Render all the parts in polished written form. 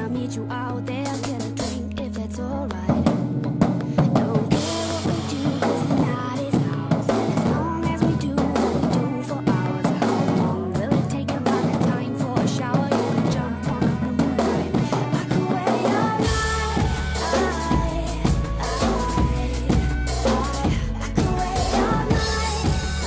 I'll meet you out there, get a drink if it's alright. Don't care what we do, 'cause the night is ours. As long as we do what we do for hours. How long will it take if I got time for a shower? You can jump on a blue line. I could wait all night. I could wait all night.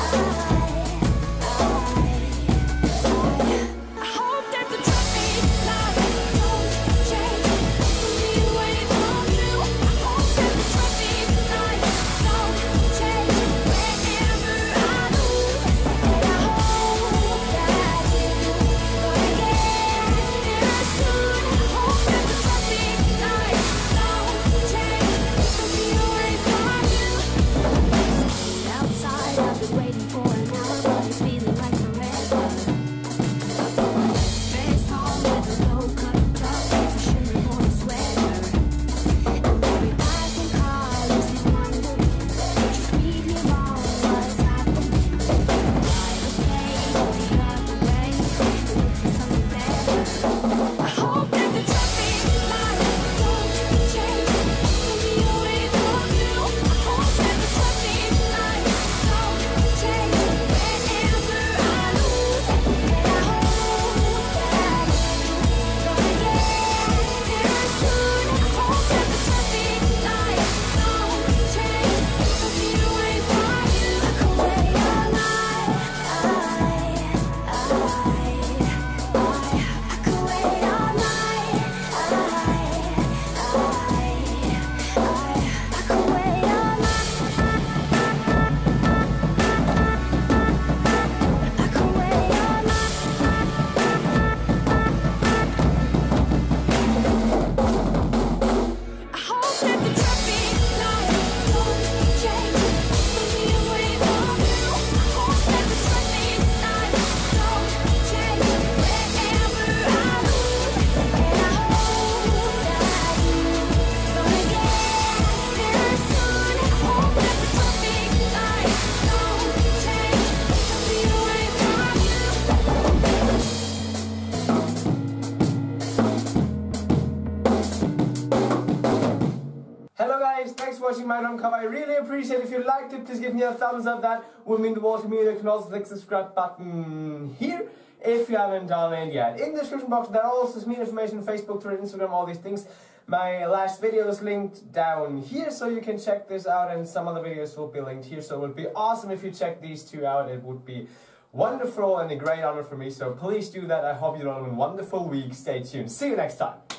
I hope that the traffic lights don't change for me away from you. I hope that the traffic lights don't change wherever I move. And I hope that you're gonna get there soon. I hope that the traffic lights don't change for me away from you. Outside, I've been waiting for an hour, but it's feeling like forever. Face on with a low-cut top, it's a shirt or a sweater. And every passing car leaves me wondering, did you treat me wrong? What's happening? Why the same the other way? Look for something better. I hope that the traffic lights don't change for me away from you. I hope that the traffic lights don't change wherever I lose. And I hope that you're gonna get there soon. I hope that the traffic lights don't change for me away from you. I could wait all night. I could wait all night. I could wait all night. I could wait all night. I hope that the traffic lights don't change for me away from you. I hope that the traffic lights don't change wherever I lose. And I hope that you're gonna get there soon. I hope that the traffic lights don't change for me away from you. Hello guys, thanks for watching my drum cover. I really appreciate it. If you liked it, please give me a thumbs up. That would mean the world to me. You can also click the subscribe button here if you haven't done it yet. In the description box there are also some information on Facebook, Twitter, Instagram, all these things. My last video is linked down here, so you can check this out, and some other videos will be linked here. So it would be awesome if you check these two out. It would be wonderful and a great honor for me. So please do that. I hope you all have a wonderful week. Stay tuned. See you next time.